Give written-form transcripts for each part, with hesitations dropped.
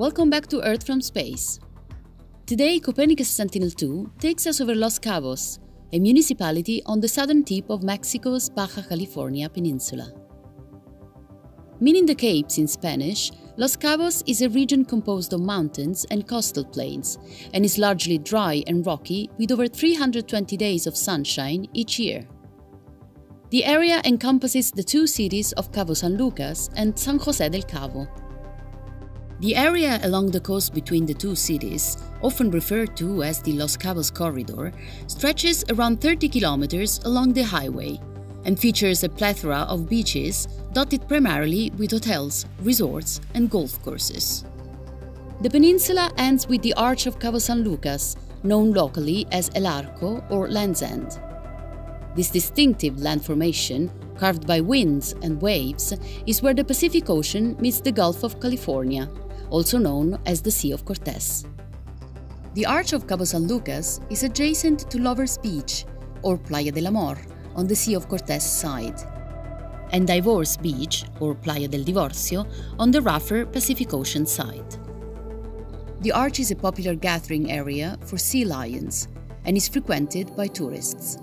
Welcome back to Earth from Space. Today, Copernicus Sentinel-2 takes us over Los Cabos, a municipality on the southern tip of Mexico's Baja California peninsula. Meaning the Capes in Spanish, Los Cabos is a region composed of mountains and coastal plains, and is largely dry and rocky with over 320 days of sunshine each year. The area encompasses the two cities of Cabo San Lucas and San José del Cabo. The area along the coast between the two cities, often referred to as the Los Cabos Corridor, stretches around 30 kilometers along the highway and features a plethora of beaches dotted primarily with hotels, resorts, and golf courses. The peninsula ends with the Arch of Cabo San Lucas, known locally as El Arco or Land's End. This distinctive land formation, carved by winds and waves, is where the Pacific Ocean meets the Gulf of California, also known as the Sea of Cortez. The Arch of Cabo San Lucas is adjacent to Lover's Beach, or Playa del Amor, on the Sea of Cortez side, and Divorce Beach, or Playa del Divorcio, on the rougher Pacific Ocean side. The Arch is a popular gathering area for sea lions and is frequented by tourists.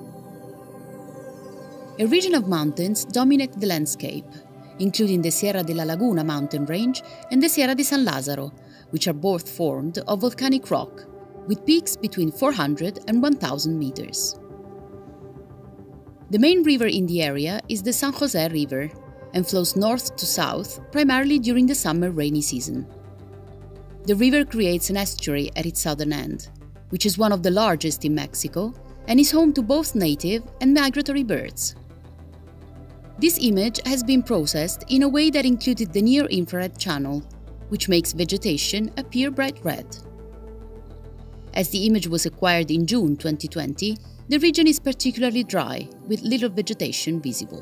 A region of mountains dominate the landscape, including the Sierra de la Laguna mountain range and the Sierra de San Lázaro, which are both formed of volcanic rock, with peaks between 400 and 1,000 meters. The main river in the area is the San José River and flows north to south primarily during the summer rainy season. The river creates an estuary at its southern end, which is one of the largest in Mexico and is home to both native and migratory birds. This image has been processed in a way that included the near-infrared channel, which makes vegetation appear bright red. As the image was acquired in June 2020, the region is particularly dry, with little vegetation visible.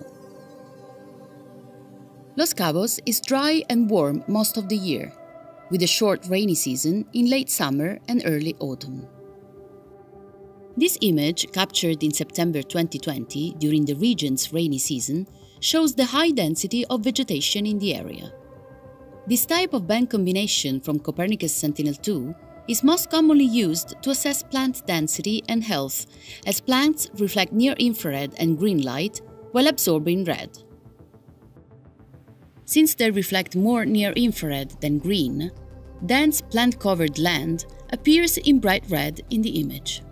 Los Cabos is dry and warm most of the year, with a short rainy season in late summer and early autumn. This image, captured in September 2020 during the region's rainy season, shows the high density of vegetation in the area. This type of band combination from Copernicus Sentinel-2 is most commonly used to assess plant density and health, as plants reflect near-infrared and green light while absorbing red. Since they reflect more near-infrared than green, dense plant-covered land appears in bright red in the image.